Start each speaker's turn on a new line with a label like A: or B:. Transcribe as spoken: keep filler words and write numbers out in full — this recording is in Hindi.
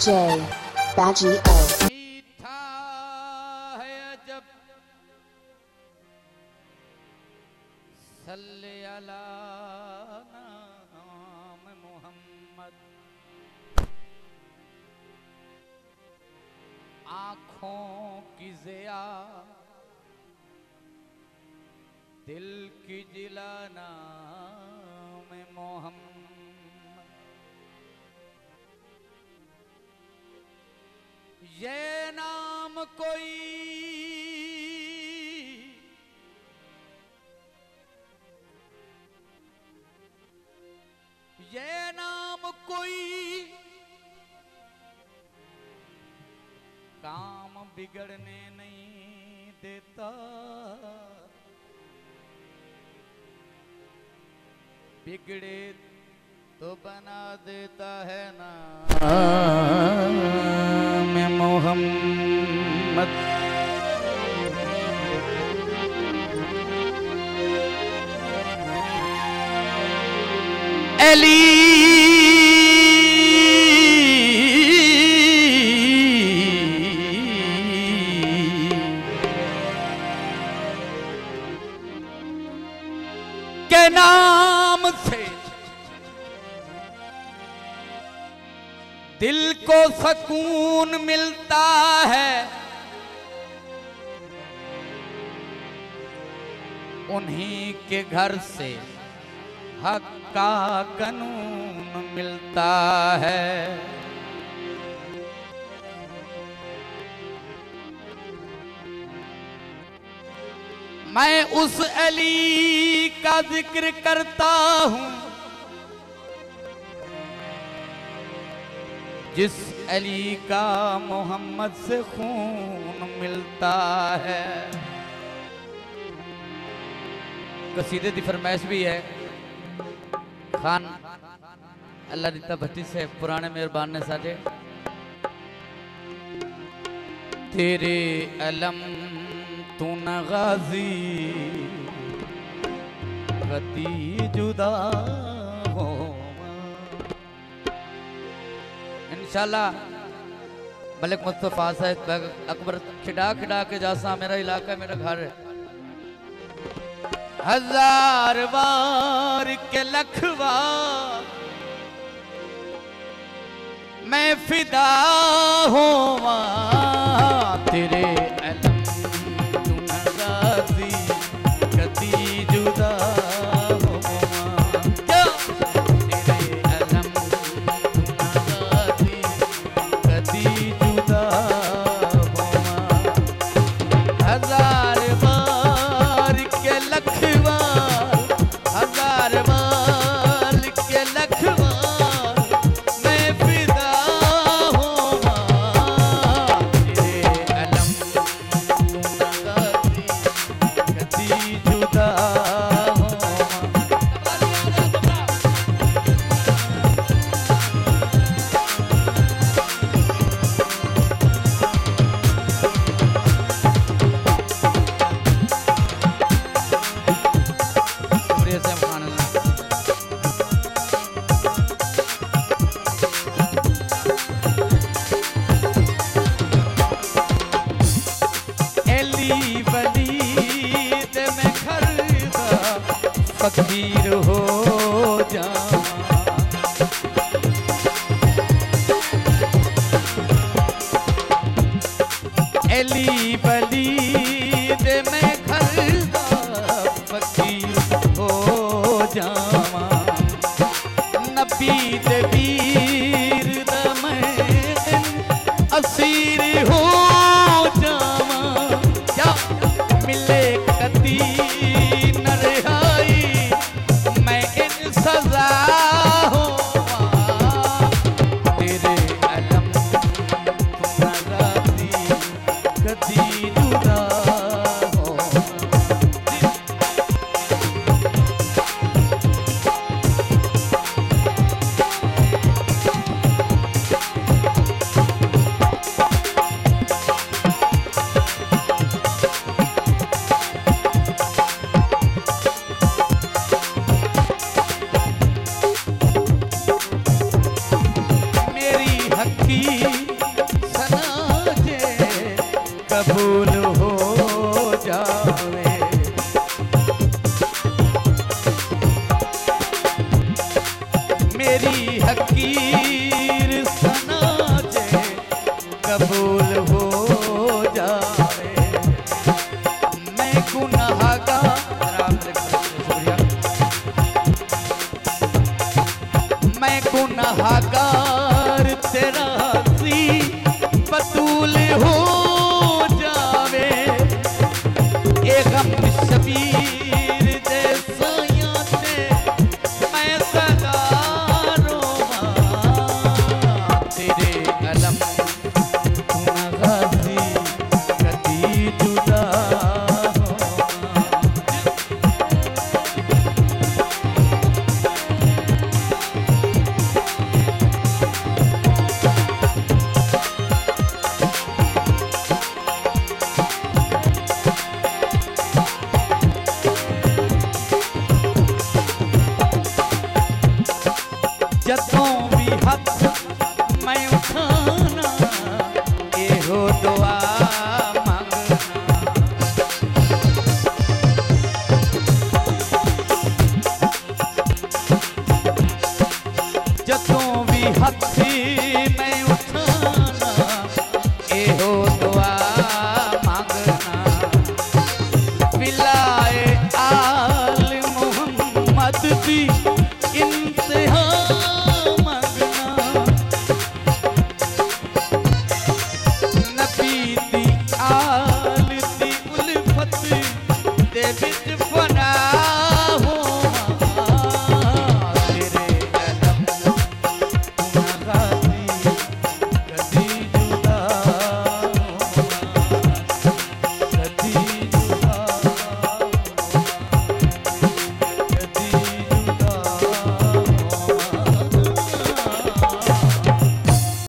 A: J Baji O
B: मीठा है जब सल्ले अला नाम मोहम्मद। आँखों की ज़िया दिल की जिला नाम मोहम्मद। ये नाम कोई ये नाम कोई काम बिगड़ने नहीं देता। बिगड़े तो बना देता है नाम मोहम्मद। अली के नाम से दिल को सुकून मिलता है। उन्हीं के घर से हक का कानून मिलता है। मैं उस अली का जिक्र करता हूं जिस अली का मोहम्मद से खून मिलता है। कसीदे दी फरमाइश भी है खान अल्लाह दिता भट्टी से पुराने मेहरबान ने साजे। तेरे अलम तू न गाजी कती जुदा हो। इंशाल्लाह मलिक मुस्तफा साहब अकबर खिड़ा खिड़ा के जासा मेरा इलाका मेरा घर है। हजार बार के लखवा मैं फिदा होवा। तेरे अलम तू न गाजी कती जुदा होवा। तेरे अलम तू न गाजी कती जुदा होवा। हजार बार के लखवा हजार बार के लखवा मैं फिदा होवा। तेरे अलम तू न गाजी कती जुदा होवा। शुक्रिया से सुभान अल्लाह। एली वलीद में खरदा फकीर हो जावा। एली वलीद में खरदा फकीर हो जावा। नबी दे वीर दा मैं असीर हो जावा। क्या मिले कदी न रिहाई मैं इन सजा होवा। तेरे अलम तू न गाजी कदी जुदा होवा। तेरी हकीर सना जे कबूल हो जाए। मैं गुनाहगार, मैं गुनाहगार तेरा सी बतूल हो जावे। ए गम शबीर दे सयाते मैं सदा रोवां। तेरे अलम ना गाजी कदी जुदा जदों भी हथ मैं उठाना एहो दुआ मंगना। जदों भी हथ मैं उठाना एहो दुआ मंगना। विलाए आल मुहम्मद दी इंतहा